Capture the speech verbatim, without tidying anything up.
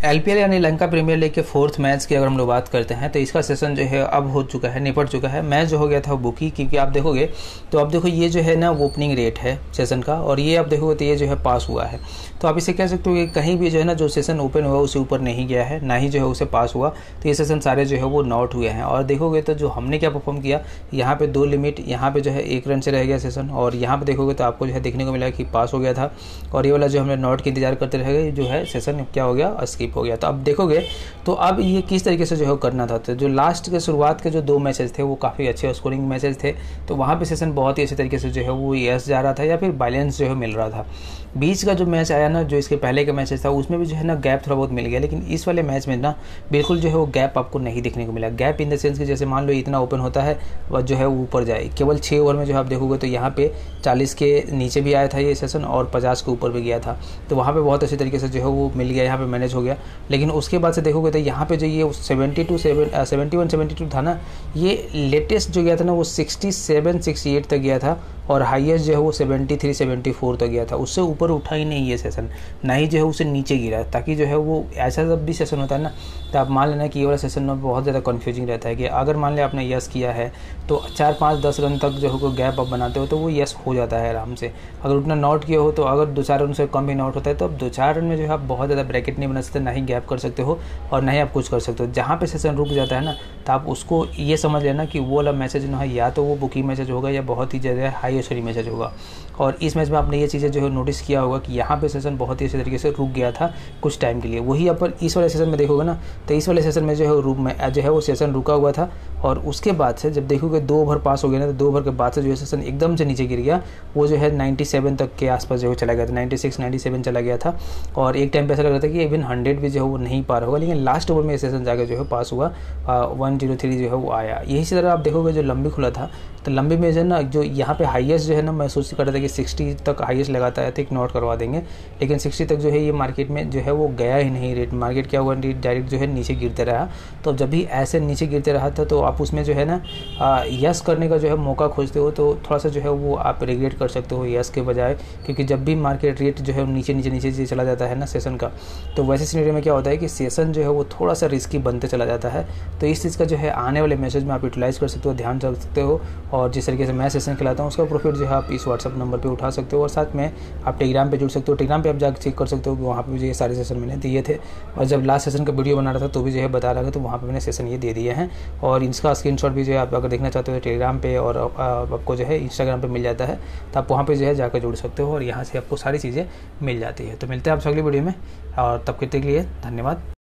LPL यानी Lanka premier league के fourth match की अगर हम लोग बात करते हैं तो इसका सेशन जो है अब हो चुका है, निपट चुका है। मैच जो हो गया था वो बुकी, क्योंकि आप देखोगे तो अब देखो ये जो है ना ओपनिंग रेट है सेशन का, और ये आप देखोगे तो ये जो है पास हुआ है। तो आप इसे कह सकते हो कि कहीं भी जो है ना जो सेशन ओपन हुआ उससे ऊपर नहीं गया है, ना ही जो है उसे पास हुआ। तो ये सेशन सारे जो है वो नॉट हुए हैं। और देखोगे तो जो हमने क्या परफॉर्म किया, यहाँ पे दो लिमिट, यहाँ पे जो है एक रन से रह गया सेशन, और यहाँ पे देखोगे तो आपको जो है देखने को मिला कि पास हो गया था, और ये वाला जो हमने नॉट के इंतजार करते रह गए जो है सेशन क्या हो गया, स्किप हो गया। तो अब देखोगे तो अब ये किस तरीके से जो है करना था। तो जो लास्ट के शुरुआत के जो दो मैचेस थे वो काफ़ी अच्छे स्कोरिंग मैचेस थे, तो वहाँ पे सेशन बहुत ही अच्छे तरीके से जो है वो यस जा रहा था या फिर बैलेंस जो है मिल रहा था। बीच का जो मैच आया ना, जो इसके पहले का मैचेस था उसमें भी जो है ना गैप थोड़ा बहुत मिल गया, लेकिन इस वाले मैच में ना बिल्कुल जो है वो गैप आपको नहीं देखने को मिला। गैप इन द सेंस कि जैसे मान लो इतना ओपन होता है वह जो है ऊपर जाए, केवल छः ओवर में जो आप देखोगे तो यहाँ पे चालीस के नीचे भी आया था ये सेशन और पचास के ऊपर भी गया था। तो वहाँ पे बहुत अच्छे तरीके से जो है वो मिल गया, यहाँ पे मैनेज हो गया। लेकिन उसके बाद से देखोगे तो यहाँ पे जो ये seventy two seven seventy one seventy two था ना, ये लेटेस्ट जो गया था ना वो सिक्सटी सेवन सिक्सटी एट तक गया था, और हाईएस्ट जो है वो सेवेंटी थ्री सेवेंटी फोर तक गया था। उससे ऊपर उठा ही नहीं ये सेशन, ना ही जो है उसे नीचे गिरा। ताकि जो है वो ऐसा जब भी सेशन होता है ना, तो आप मान लेना कि ये वाला सेशन में बहुत ज़्यादा कन्फ्यूजिंग रहता है कि अगर मान लिया आपने यस किया है तो चार पाँच दस रन तक जो है कोई गैप आप बनाते हो तो वो यस हो जाता है आराम से। अगर उतना नॉट किया हो तो अगर दो चार रन से कम भी नॉट होता है तो अब दो चार रन में जो है आप बहुत ज़्यादा ब्रैकेट नहीं बना सकते, ना ही गैप कर सकते हो और ना ही आप कुछ कर सकते हो। जहाँ पे सेशन रुक जाता है ना, तो आप उसको ये समझ लेना कि वो वाला मैसेज ना है, या तो वो बुकी मैसेज होगा या बहुत ही ज़्यादा हाई स्कोरिंग मैसेज होगा। और इस मैच में आपने ये चीज़ें जो है नोटिस किया होगा कि यहाँ पे सेशन बहुत ही अच्छे तरीके से रुक गया था कुछ टाइम के लिए। वही अपन इस वाले सेशन में देखोगे ना, तो इस वाले सेशन में जो है रूप में जो है वो सेशन रुका हुआ था, और उसके बाद से जब देखोगे दो ओवर पास हो गया ना, तो दो ओवर के बाद से जो है सेशन एकदम से नीचे गिर गया। वो जो है सत्तानवे तक के आसपास जो है चला गया था, छियानवे सत्तानवे चला गया था, और एक टाइम पे ऐसा लग रहा था कि इवन हंड्रेड भी जो है वो नहीं पार होगा। लेकिन लास्ट ओवर में सेशन जाकर जो है पास हुआ, वन जीरो थ्री जो है वो आया। यही से तरह आप देखोगे जो लंबी खुला था, तो लंबी में जो है ना जो यहाँ पे हाईएस्ट जो है ना महसूस कर रहा था कि साठ तक हाईएस्ट लगाता है, थिक नोट करवा देंगे, लेकिन साठ तक जो है ये मार्केट में जो है वो गया ही नहीं। रेट मार्केट क्या हुआ, डायरेक्ट जो है नीचे गिरते रहा। तो जब भी ऐसे नीचे गिरते रहा था तो आप उसमें जो है ना आ, यस करने का जो है मौका खोजते हो, तो थोड़ा सा जो है वो आप रिग्रेट कर सकते हो यस के बजाय। क्योंकि जब भी मार्केट रेट जो है नीचे नीचे नीचे चला जाता है ना सेशन का, तो वैसे सिनेरियो में क्या होता है कि सेशन जो है वो थोड़ा सा रिस्की बनते चला जाता है। तो इस चीज़ का जो है आने वाले मैसेज में आप यूटिलाइज़ कर सकते हो, ध्यान रख सकते हो, और जिस तरीके से मैं सेशन खिलाता हूँ उसका प्रॉफिट जो है आप इस व्हाट्सअप नंबर पे उठा सकते हो। और साथ में आप टेलीग्राम पे जुड़ सकते हो, टेलीग्राम पे आप जाकर चेक कर सकते हो कि वहाँ पे मुझे ये सारे सेशन मैंने दिए थे। और जब लास्ट सेशन का वीडियो बना रहा था तो भी जो है बता रहा था, तो वहाँ पे मैंने सेशन ये दे दिए हैं। और इसका स्क्रीनशॉट भी जो है आप अगर देखना चाहते हो टेलीग्राम पे, और आपको जो है इंस्टाग्राम पे मिल जाता है, तो आप वहाँ पे जो है जाकर जुड़ सकते हो, और यहाँ से आपको सारी चीज़ें मिल जाती है। तो मिलते हैं आपसे अगली वीडियो में, और तब के लिए धन्यवाद।